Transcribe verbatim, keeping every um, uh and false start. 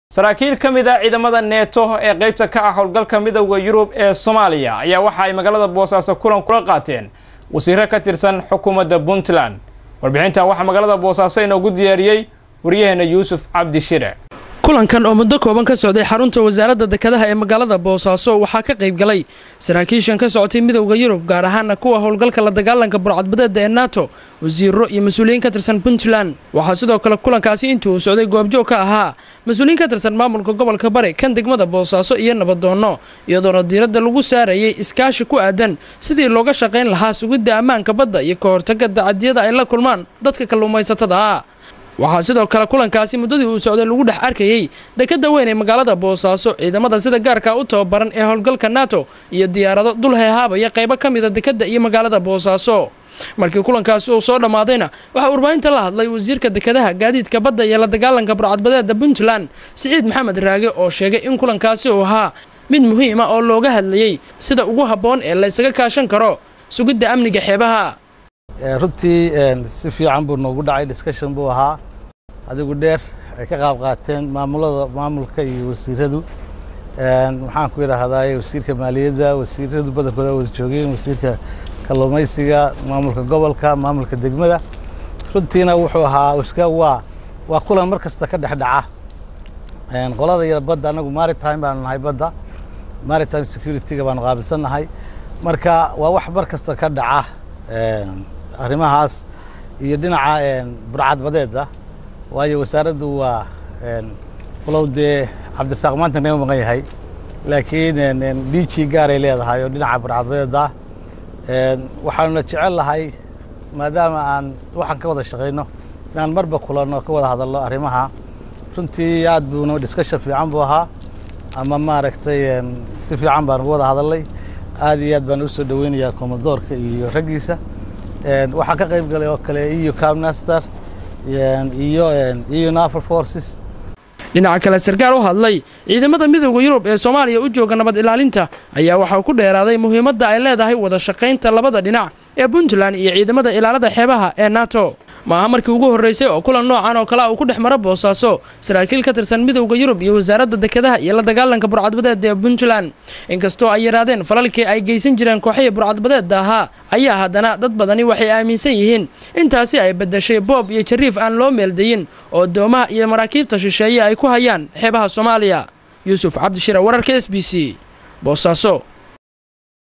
saraakiil ka mid ah ciidamada neeto ee qaybta ka ah howlgalka midowga Yurub ee Soomaaliya ayaa waxa ay magaalada Boosaaso kulan kula qaateen wasiirro ka tirsan xukuumadda Puntland. warbixinta waxa magaalada Boosaaso inoogu diyaariyay wariyaheena Yuusuf Cabdi Shire. kulankan oo muddo kooban ka socday xarunta wasaaradda dekedaha ee magaalada Boosaaso waxaa ka qayb galay saraakiishan ka socotay midowga Yurub gaar ahaan kuwa howlgalka la dagaalanka burcadbadeedda ee NATO, wasiirro iyo mas'uuliyiin ka tirsan Puntland. waxaa sidoo kale kulankaasi intuu uu socday goobjoog ka ahaa mas'uuliyiin ka tirsan maamulka gobolka Bari kan degmada Boosaaso iyo nabadoono, iyadoo diiradda lagu saarayay iskaashi ku aadan sidii looga shaqeyn lahaa sugidda ammaanka badda iyo ka hortagga dacadiyada ay la kulmaan dadka kalluumaysatada ah. waxaa sidoo kale kulankaasi muddadii uu socday lagu dhex arkayay dekada weyn ee magaalada Boosaaso ciidamada sida gaarka u tababaran ee howlgalka NATO iyo diyaarado dul heehaabaya qaybo ka mid ah dekada iyo magaalada Boosaaso. markii kulankaasi uu soo dhamaadayna waxa warbaahinta la hadlay wasiirka dekedaha gaadiidka badda iyo la dagaalanka burcadbadeedda Puntland Siciid Maxamed Raage oo sheegay in kulankaasi uu ahaa mid muhiim ah oo looga hadlayay sida ugu habboon ee la isaga kaashan karo sugidda amniga xeebaha. runtii si fiican buu noogu dhacay discussion buu ahaa adigu dheer ay ka qaab qaateen maamulada maamulka iyo wasiiradu een waxaan ku yiraahdaa wasiirka maaliyadda wasiiradu badankooda wada joogeen wasiirka kalluumaysiga maamulka gobolka maamulka degmada runtiina wuxuu ahaa iska waa waa kulan mar kasta ka dhaxdhaca een qolada yar badda anagu maritime baan nahay badda maritime security-ga baan qaabilsanahay marka waa wax mar kasta ka dhaca een arrimahaas iyo dhinaca een burcadbadeedda waayo wasaaraddu waa een qolowde Cabdirasaaq maanta neema maqan yahay laakiin een D G gaar ay leedahay oo dhinaca burcadbadeedda een waxaanu jecel lahay maadaama aan waxaan ka wada shaqeyno inaan marba kulanno ka wada hadalno arrimaha runtii aad buu discussion fiican buu ahaa ama maaragtay een si fiican baan uga wada hadalay aad iyo aad baan u soo dhaweynayaa komodoorka iyo ragiisa een waxaan ka qayb galay oo kale iyo Camnaster iyo iyo Naval Forces. dhinaca kale sarkaal u hadlay ciidamada midowga Yurub ee Soomaaliya u jooga nabad ilaalinta ayaa waxa ku dheeraaday muhiimadda ay leedahay wada shaqeynta labada dhinac ee Puntland iyo ciidamada ilaalada xeebaha ee NATO. maaha markii ugu horeysay oo kulan noocan oo kale ah uu ku dhex maro Boosaaso saraakiil ka tirsan midowga Yurub iyo wasaaradda dekedaha iyo la dagaalanka burcadbadeedda ee Puntland. inkastoo ay yiraadeen falalkii ay geysan jireen kooxaha burcadbadeedda ahaa ayaa haddana dad badani waxay aaminsan yihiin intaasi ay bedeshay boob iyo jariif aan loo meeldayin oo doomaha iyo maraakiibta shisheeye ay ku hayaan xeebaha Soomaaliya. Yuusuf Cabdi Shire, wararka S B C, Boosaaso.